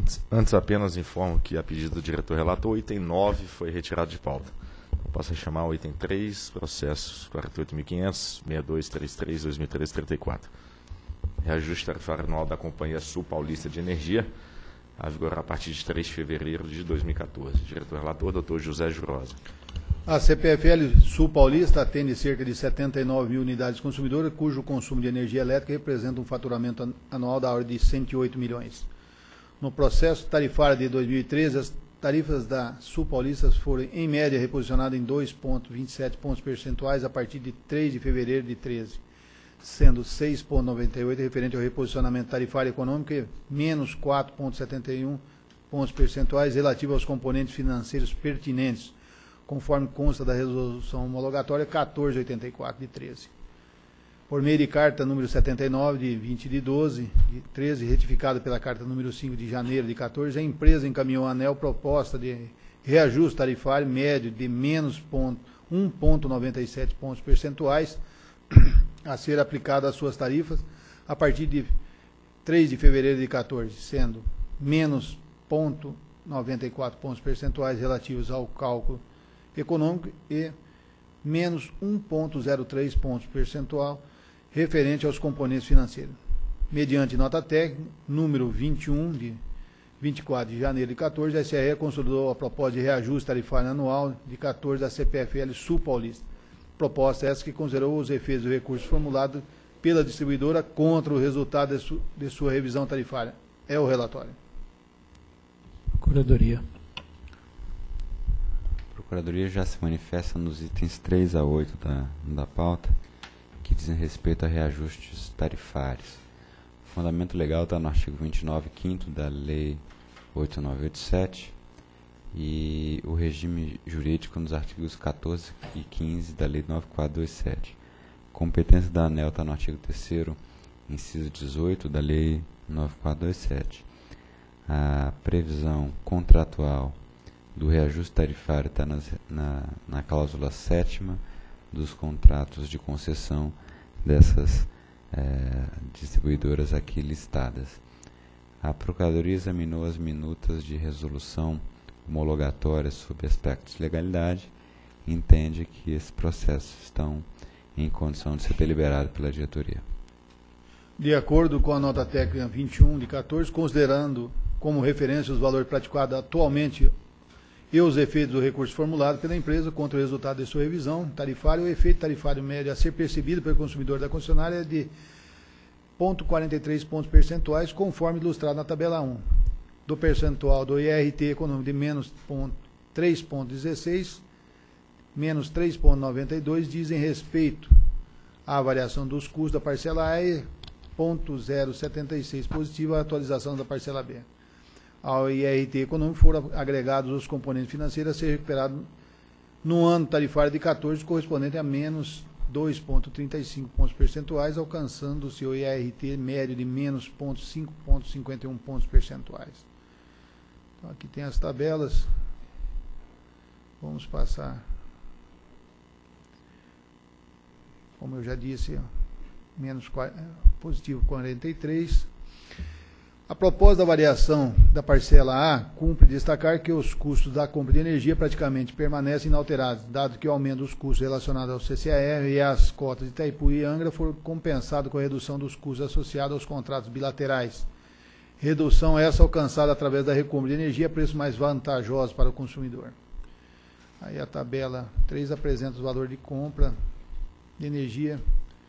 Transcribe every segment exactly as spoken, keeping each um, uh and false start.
Antes, antes apenas informo que, a pedido do diretor relator, o item nove foi retirado de pauta. Eu passo a chamar o item três, processo quarenta e oito mil quinhentos, sessenta e dois trinta e três, dois mil e treze, trinta e quatro. Reajuste tarifário anual da Companhia Sul Paulista de Energia, a vigorar a partir de três de fevereiro de dois mil e quatorze. Diretor relator, doutor José Jurosa. A C P F L Sul Paulista atende cerca de setenta e nove mil unidades consumidoras, cujo consumo de energia elétrica representa um faturamento anual da ordem de cento e oito milhões. No processo tarifário de dois mil e treze, as tarifas da Sul Paulista foram, em média, reposicionadas em dois vírgula vinte e sete pontos percentuais a partir de três de fevereiro de treze, sendo seis vírgula noventa e oito referente ao reposicionamento tarifário econômico e menos quatro vírgula setenta e um pontos percentuais relativo aos componentes financeiros pertinentes, conforme consta da resolução homologatória quatorze oitenta e quatro de treze. Por meio de carta número setenta e nove, de vinte de doze de treze, retificada pela carta número cinco de janeiro de quatorze, a empresa encaminhou à ANEEL proposta de reajuste tarifário médio de menos um vírgula noventa e sete pontos percentuais a ser aplicado às suas tarifas a partir de três de fevereiro de quatorze, sendo menos zero vírgula noventa e quatro pontos percentuais relativos ao cálculo econômico e menos um vírgula zero três pontos percentual referente aos componentes financeiros. Mediante nota técnica, número vinte e um, de vinte e quatro de janeiro de quatorze, a S R E consolidou a proposta de reajuste tarifário anual de quatorze da C P F L Sul Paulista. Proposta essa que considerou os efeitos do recurso formulado pela distribuidora contra o resultado de, su, de sua revisão tarifária. É o relatório. Procuradoria. A Procuradoria já se manifesta nos itens três a oito da, da pauta, que dizem respeito a reajustes tarifários. O fundamento legal está no artigo vinte e nove, quinto da Lei oito mil novecentos e oitenta e sete e o regime jurídico nos artigos quatorze e quinze da Lei nove mil quatrocentos e vinte e sete. Competência da ANEEL está no artigo terceiro, inciso dezoito da Lei nove mil quatrocentos e vinte e sete. A previsão contratual do reajuste tarifário está na, na cláusula sétima dos contratos de concessão dessas é, distribuidoras aqui listadas. A Procuradoria examinou as minutas de resolução homologatória sobre aspectos de legalidade e entende que esses processos estão em condição de ser deliberados pela diretoria. De acordo com a nota técnica vinte e um de quatorze, considerando como referência os valores praticados atualmente e os efeitos do recurso formulado pela empresa contra o resultado de sua revisão tarifária, o efeito tarifário médio a ser percebido pelo consumidor da concessionária é de zero vírgula quarenta e três pontos percentuais, conforme ilustrado na tabela um, do percentual do I R T econômico de menos três vírgula dezesseis, menos três vírgula noventa e dois, dizem respeito à variação dos custos da parcela A e zero vírgula zero setenta e seis positiva à atualização da parcela B. Ao I R T econômico foram agregados os componentes financeiros a ser recuperados no ano tarifário de quatorze, correspondente a menos dois vírgula trinta e cinco pontos percentuais, alcançando-se o I R T médio de menos cinco vírgula cinquenta e um pontos percentuais. Então, aqui tem as tabelas. Vamos passar. Como eu já disse, ó, menos positivo quarenta e três. A proposta da variação da parcela A cumpre destacar que os custos da compra de energia praticamente permanecem inalterados, dado que o aumento dos custos relacionados ao C C A R e às cotas de Itaipu e Angra foram compensados com a redução dos custos associados aos contratos bilaterais. Redução essa alcançada através da recompra de energia a preço mais vantajoso para o consumidor. Aí a tabela três apresenta os valores de compra de energia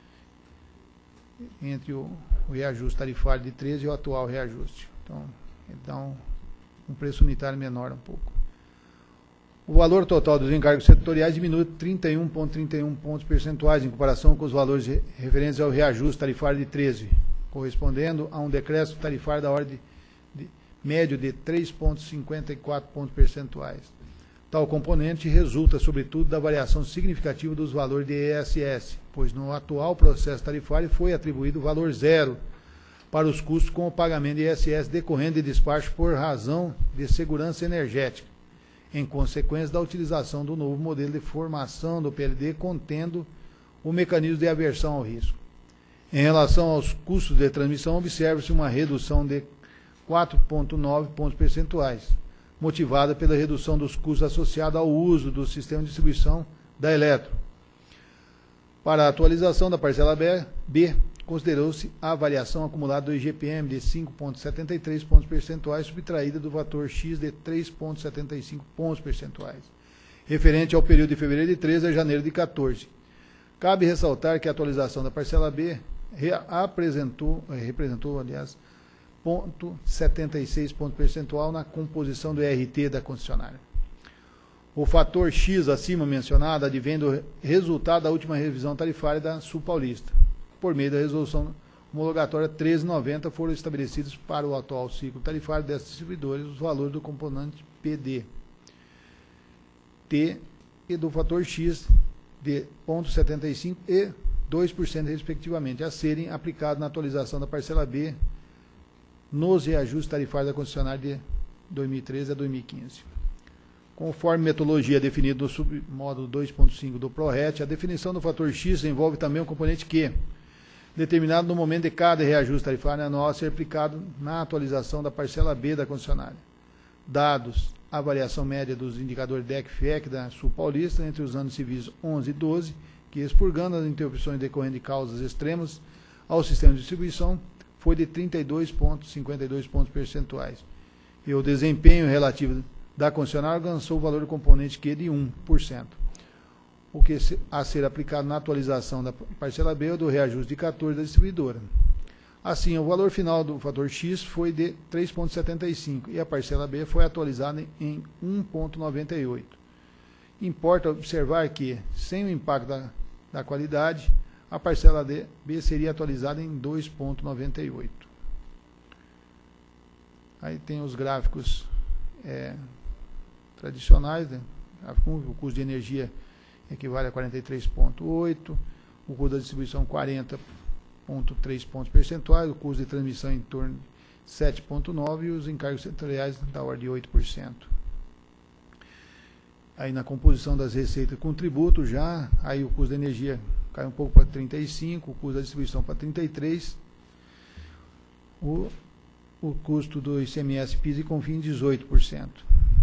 entre o, o reajuste tarifário de treze e o atual reajuste. Então, ele dá um, um preço unitário menor um pouco. O valor total dos encargos setoriais diminui trinta e um vírgula trinta e um pontos percentuais em comparação com os valores referentes ao reajuste tarifário de treze, correspondendo a um decréscimo tarifário da ordem de, de, médio de três vírgula cinquenta e quatro pontos percentuais. Tal componente resulta, sobretudo, da variação significativa dos valores de I S S, pois no atual processo tarifário foi atribuído valor zero para os custos com o pagamento de I S S decorrente de despacho por razão de segurança energética, em consequência da utilização do novo modelo de formação do P L D contendo o mecanismo de aversão ao risco. Em relação aos custos de transmissão, observa-se uma redução de quatro vírgula nove pontos percentuais, motivada pela redução dos custos associados ao uso do sistema de distribuição da Eletro. Para a atualização da parcela B, considerou-se a variação acumulada do I G P M de cinco vírgula setenta e três pontos percentuais, subtraída do fator X de três vírgula setenta e cinco pontos percentuais, referente ao período de fevereiro de treze a janeiro de quatorze. Cabe ressaltar que a atualização da parcela B apresentou, representou, aliás, zero vírgula setenta e seis ponto percentual na composição do R T da concessionária. O fator X acima mencionado advém do resultado da última revisão tarifária da Sul Paulista. Por meio da resolução homologatória treze noventa, foram estabelecidos para o atual ciclo tarifário destas distribuidoras os valores do componente P D, T e do fator X de zero vírgula setenta e cinco e dois por cento, respectivamente, a serem aplicados na atualização da parcela B nos reajustes tarifários da concessionária de dois mil e treze a dois mil e quinze. Conforme metodologia definida no submódulo dois ponto cinco do PRORET, a definição do fator X envolve também o componente Q, determinado no momento de cada reajuste tarifário anual a ser aplicado na atualização da parcela B da concessionária. Dados a variação média dos indicadores D E C F E C da Sul Paulista entre os anos civis onze e doze, que, expurgando as interrupções decorrentes de causas extremas ao sistema de distribuição, foi de trinta e dois vírgula cinquenta e dois pontos percentuais. E o desempenho relativo da concessionária alcançou o valor do componente Q de um por cento, o que a ser aplicado na atualização da parcela B ou do reajuste de quatorze da distribuidora. Assim, o valor final do fator X foi de três vírgula setenta e cinco e a parcela B foi atualizada em um vírgula noventa e oito. Importa observar que, sem o impacto da, da qualidade, a parcela B seria atualizada em dois vírgula noventa e oito. Aí tem os gráficos é, tradicionais, né? O custo de energia equivale a quarenta e três vírgula oito, o custo da distribuição quarenta vírgula três pontos percentuais, o custo de transmissão em torno de sete vírgula nove e os encargos setoriais da ordem de oito por cento. Aí na composição das receitas com tributo já, aí o custo da energia cai um pouco para trinta e cinco, o custo da distribuição para trinta e três, o, o custo do I C M S, PIS e CONFINS dezoito por cento.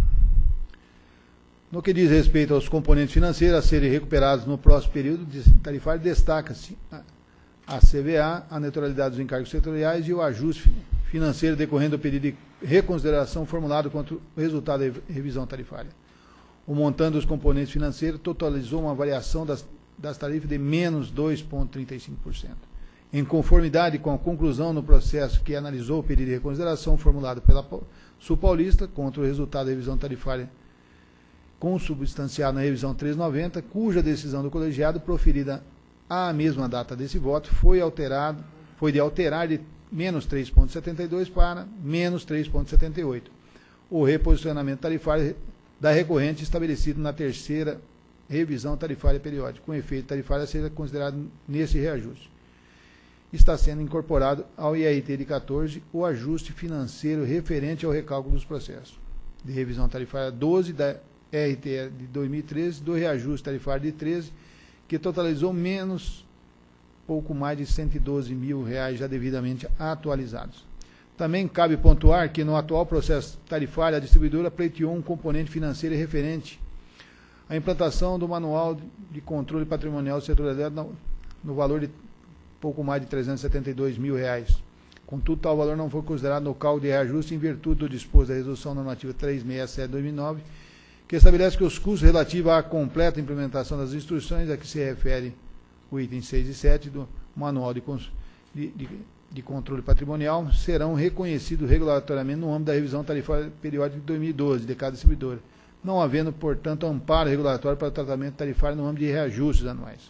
No que diz respeito aos componentes financeiros a serem recuperados no próximo período tarifário, destaca-se a, a C V A, a neutralidade dos encargos setoriais e o ajuste financeiro decorrendo do pedido de reconsideração formulado contra o resultado da revisão tarifária. O montante dos componentes financeiros totalizou uma variação das, das tarifas de menos dois vírgula trinta e cinco por cento. Em conformidade com a conclusão no processo que analisou o pedido de reconsideração formulado pela Sul Paulista contra o resultado da revisão tarifária consubstanciado na revisão trezentos e noventa, cuja decisão do colegiado, proferida à mesma data desse voto, foi, alterado, foi de alterar de menos três vírgula setenta e dois para menos três vírgula setenta e oito. O reposicionamento tarifário da recorrente estabelecido na terceira revisão tarifária periódica, com efeito tarifário a ser considerado nesse reajuste. Está sendo incorporado ao I R T de quatorze o ajuste financeiro referente ao recálculo dos processos de revisão tarifária doze da R T de dois mil e treze, do reajuste tarifário de treze, que totalizou menos pouco mais de cento e doze mil reais já devidamente atualizados. Também cabe pontuar que no atual processo tarifário a distribuidora pleiteou um componente financeiro referente à implantação do manual de controle patrimonial do setor elétrico no valor de pouco mais de trezentos e setenta e dois mil reais. Contudo, tal valor não foi considerado no cálculo de reajuste em virtude do disposto da Resolução Normativa trezentos e sessenta e sete de dois mil e nove, que estabelece que os custos relativos à completa implementação das instruções a que se refere o item seis e sete do Manual de, de, de, de Controle Patrimonial serão reconhecidos regulatoriamente no âmbito da revisão tarifária periódica de dois mil e doze de cada distribuidora, não havendo, portanto, amparo regulatório para o tratamento tarifário no âmbito de reajustes anuais.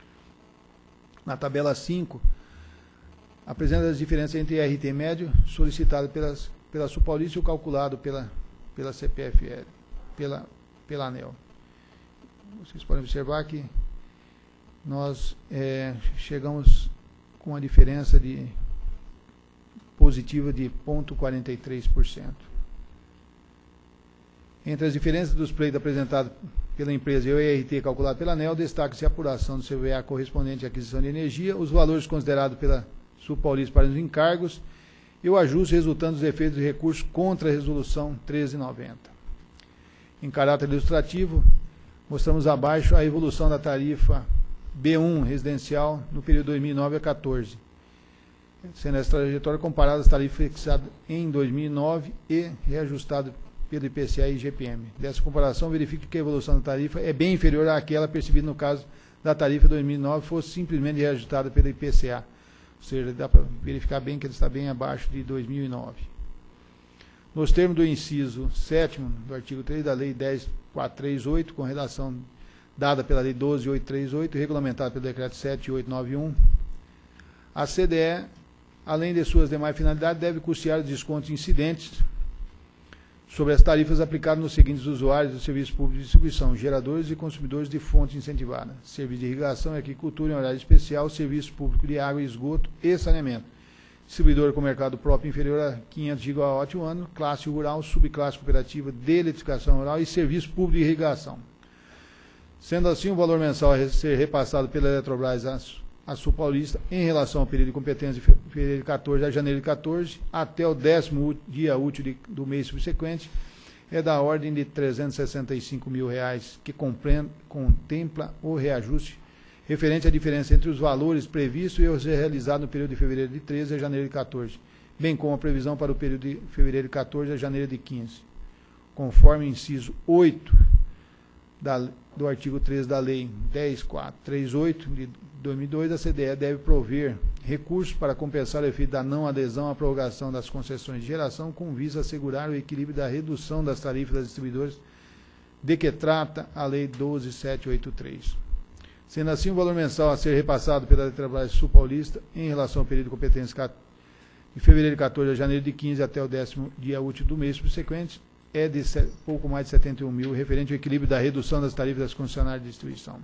Na tabela cinco, apresenta as diferenças entre R T médio solicitado pelas, pela Sul Paulista e o calculado pela, pela C P F L. Pela, pela ANEEL. Vocês podem observar que nós é, chegamos com uma diferença de positiva de zero vírgula quarenta e três por cento. Entre as diferenças dos pleitos apresentados pela empresa e o I R T calculado pela ANEEL, destaca-se a apuração do C V A correspondente à aquisição de energia, os valores considerados pela Sul Paulista para os encargos e o ajuste resultante dos efeitos de recurso contra a Resolução treze noventa. Em caráter ilustrativo, mostramos abaixo a evolução da tarifa B um residencial no período dois mil e nove a dois mil e quatorze, sendo essa trajetória comparada às tarifas fixadas em dois mil e nove e reajustado pelo I P C A e I G P M. Dessa comparação, verifique que a evolução da tarifa é bem inferior àquela percebida no caso da tarifa dois mil e nove, fosse simplesmente reajustada pelo I P C A. Ou seja, dá para verificar bem que ele está bem abaixo de dois mil e nove. Nos termos do inciso sétimo do artigo três da Lei dez mil quatrocentos e trinta e oito, com redação dada pela Lei doze mil oitocentos e trinta e oito e regulamentada pelo Decreto sete mil oitocentos e noventa e um, a C D E, além de suas demais finalidades, deve custear os descontos incidentes sobre as tarifas aplicadas nos seguintes usuários do serviço público de distribuição: geradores e consumidores de fonte incentivada, serviço de irrigação e agricultura em horário especial, serviço público de água e esgoto e saneamento, distribuidor com mercado próprio inferior a quinhentos gigawatts ao ano, classe rural, subclasse cooperativa de eletrificação rural e serviço público de irrigação. Sendo assim, o valor mensal a ser repassado pela Eletrobras a Sul Paulista em relação ao período de competência de fevereiro de quatorze a janeiro de quatorze até o décimo dia útil de, do mês subsequente é da ordem de trezentos e sessenta e cinco mil reais, que compreende, contempla o reajuste referente à diferença entre os valores previstos e os realizados no período de fevereiro de treze a janeiro de quatorze, bem como a previsão para o período de fevereiro de quatorze a janeiro de quinze. Conforme o inciso oito da, do artigo treze da Lei dez mil quatrocentos e trinta e oito de dois mil e dois, a C D E deve prover recursos para compensar o efeito da não adesão à prorrogação das concessões de geração, com vista a assegurar o equilíbrio da redução das tarifas das distribuidoras, de que trata a Lei doze mil setecentos e oitenta e três. Sendo assim, o valor mensal a ser repassado pela Eletrobras Sul Paulista em relação ao período de competência de fevereiro de quatorze a janeiro de quinze até o décimo dia útil do mês subsequente é de pouco mais de setenta e um mil, referente ao equilíbrio da redução das tarifas das concessionárias de distribuição.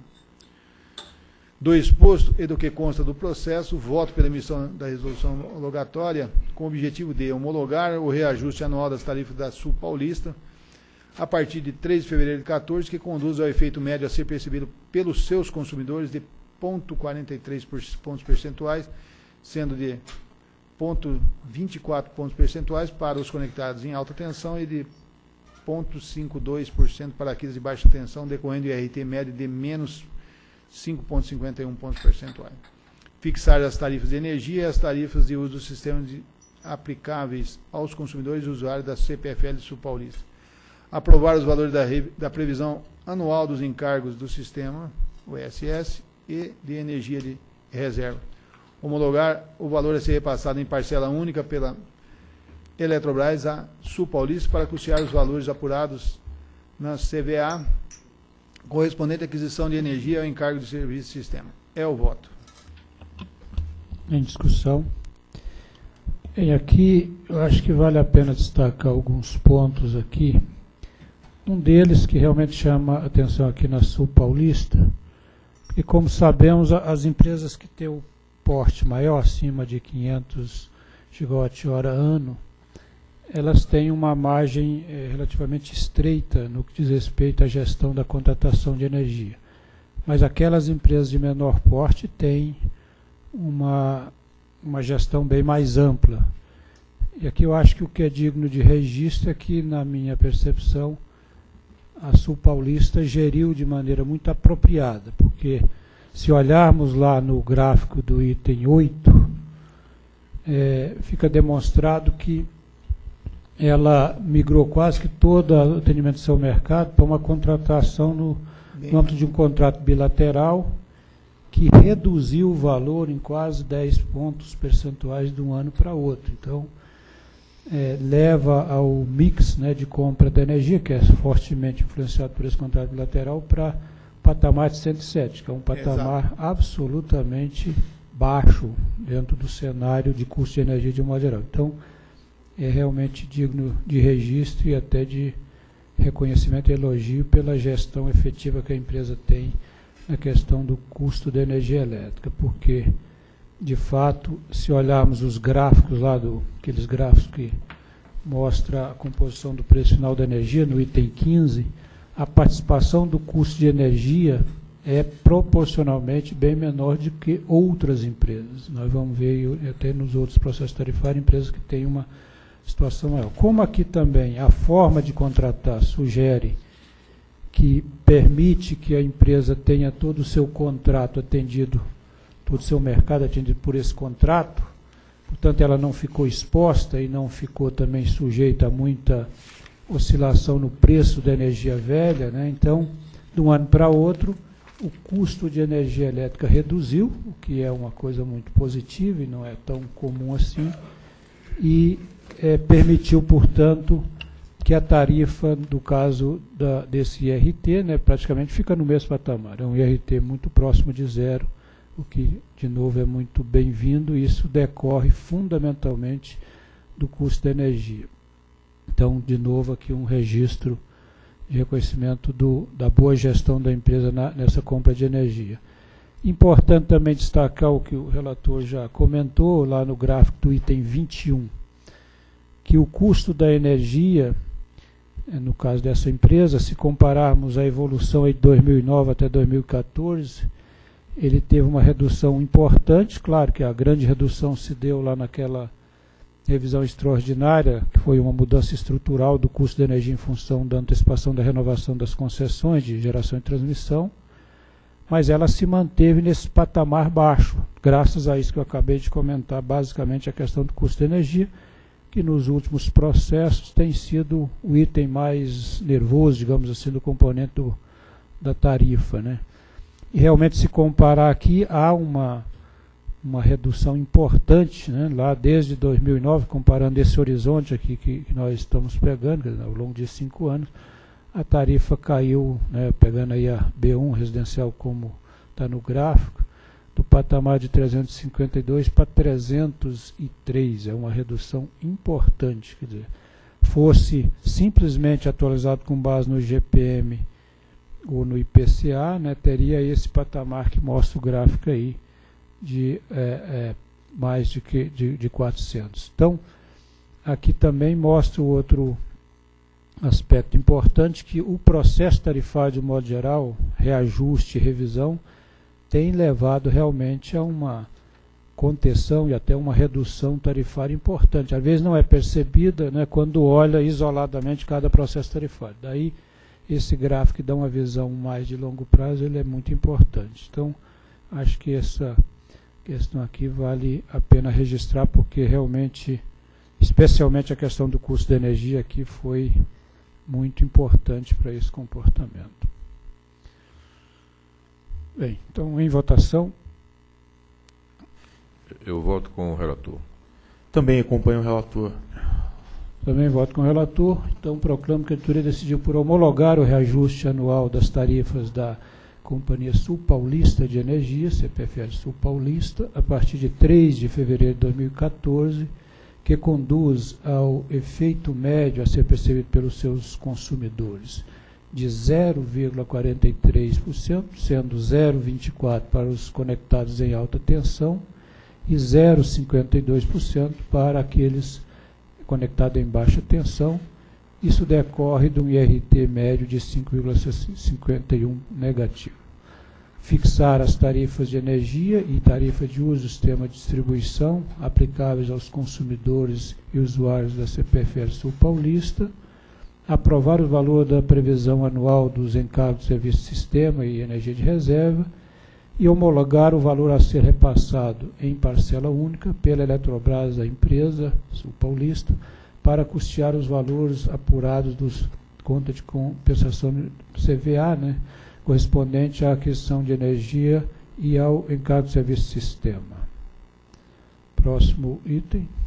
Do exposto e do que consta do processo, voto pela emissão da resolução homologatória com o objetivo de homologar o reajuste anual das tarifas da Sul Paulista a partir de três de fevereiro de quatorze, que conduz ao efeito médio a ser percebido pelos seus consumidores de zero vírgula quarenta e três pontos percentuais, sendo de zero vírgula vinte e quatro pontos percentuais para os conectados em alta tensão e de zero vírgula cinquenta e dois por cento para aqueles de baixa tensão, decorrendo o I R T médio de menos cinco vírgula cinquenta e um pontos percentuais. Fixar as tarifas de energia e as tarifas de uso do sistema de, aplicáveis aos consumidores e usuários da C P F L Sul Paulista. Aprovar os valores da, da previsão anual dos encargos do sistema, o E S S, e de energia de reserva. Homologar o valor a ser repassado em parcela única pela Eletrobras a Sul Paulista para custear os valores apurados na C V A correspondente à aquisição de energia ao encargo de serviço de sistema. É o voto. Em discussão. E aqui, eu acho que vale a pena destacar alguns pontos aqui. Um deles que realmente chama a atenção aqui na Sul Paulista, e como sabemos, as empresas que têm o porte maior, acima de quinhentos gigawatt-hora ano, elas têm uma margem eh, relativamente estreita no que diz respeito à gestão da contratação de energia. Mas aquelas empresas de menor porte têm uma, uma gestão bem mais ampla. E aqui eu acho que o que é digno de registro é que, na minha percepção, a Sul Paulista geriu de maneira muito apropriada, porque se olharmos lá no gráfico do item oito, é, fica demonstrado que ela migrou quase que todo o atendimento do seu mercado para uma contratação no, no âmbito de um contrato bilateral que reduziu o valor em quase dez pontos percentuais de um ano para outro. Então, É, leva ao mix, né, de compra da energia, que é fortemente influenciado por esse contrato bilateral, para patamar de cento e sete, que é um patamar Exato. absolutamente baixo dentro do cenário de custo de energia de um modo geral. Então, é realmente digno de registro e até de reconhecimento e elogio pela gestão efetiva que a empresa tem na questão do custo da energia elétrica, porque de fato, se olharmos os gráficos lá, do, aqueles gráficos que mostram a composição do preço final da energia, no item quinze, a participação do custo de energia é proporcionalmente bem menor do que outras empresas. Nós vamos ver até nos outros processos tarifários empresas que têm uma situação maior. Como aqui também a forma de contratar sugere que permite que a empresa tenha todo o seu contrato atendido, todo o seu mercado atendido por esse contrato, portanto ela não ficou exposta e não ficou também sujeita a muita oscilação no preço da energia velha, né? Então, de um ano para outro, o custo de energia elétrica reduziu, o que é uma coisa muito positiva e não é tão comum assim, e é, permitiu, portanto, que a tarifa, do caso da, desse I R T, né, praticamente fica no mesmo patamar. É um I R T muito próximo de zero, o que, de novo, é muito bem-vindo, e isso decorre fundamentalmente do custo da energia. Então, de novo, aqui um registro de reconhecimento do, da boa gestão da empresa na, nessa compra de energia. Importante também destacar o que o relator já comentou lá no gráfico do item vinte e um, que o custo da energia, no caso dessa empresa, se compararmos a evolução aí de dois mil e nove até dois mil e quatorze, ele teve uma redução importante. Claro que a grande redução se deu lá naquela revisão extraordinária, que foi uma mudança estrutural do custo da energia em função da antecipação da renovação das concessões de geração e transmissão, mas ela se manteve nesse patamar baixo, graças a isso que eu acabei de comentar, basicamente a questão do custo da energia, que nos últimos processos tem sido o item mais nervoso, digamos assim, do componente do, da tarifa, né? E realmente, se comparar aqui, há uma, uma redução importante, né? Lá desde dois mil e nove, comparando esse horizonte aqui que, que nós estamos pegando, quer dizer, ao longo de cinco anos, a tarifa caiu, né, pegando aí a B um residencial como está no gráfico, do patamar de trezentos e cinquenta e dois para trezentos e três, é uma redução importante. Quer dizer, fosse simplesmente atualizado com base no G P M ou no I P C A, né, teria esse patamar que mostra o gráfico aí, de é, é, mais de, que, de, de quatrocentos. Então, aqui também mostra o outro aspecto importante, que o processo tarifário, de modo geral, reajuste e revisão, tem levado realmente a uma contenção e até uma redução tarifária importante. Às vezes não é percebida, né, quando olha isoladamente cada processo tarifário. Daí, esse gráfico que dá uma visão mais de longo prazo, ele é muito importante. Então, acho que essa questão aqui vale a pena registrar, porque realmente, especialmente a questão do custo da energia aqui, foi muito importante para esse comportamento. Bem, então, em votação. Eu voto com o relator. Também acompanho o relator. Também voto com o relator. Então, proclamo que a diretoria decidiu por homologar o reajuste anual das tarifas da Companhia Sul Paulista de Energia, C P F L Sul Paulista, a partir de três de fevereiro de dois mil e quatorze, que conduz ao efeito médio a ser percebido pelos seus consumidores de zero vírgula quarenta e três por cento, sendo zero vírgula vinte e quatro por cento para os conectados em alta tensão e zero vírgula cinquenta e dois por cento para aqueles conectados em baixa tensão. Isso decorre de um I R T médio de cinco vírgula cinquenta e um negativo. Fixar as tarifas de energia e tarifa de uso do sistema de distribuição aplicáveis aos consumidores e usuários da C P F L Sul Paulista. Aprovar o valor da previsão anual dos encargos de serviço de sistema e energia de reserva e homologar o valor a ser repassado em parcela única pela Eletrobras, a empresa Sul Paulista, para custear os valores apurados dos contas de compensação do C V A, né, correspondente à aquisição de energia e ao encargo de serviço de sistema. Próximo item.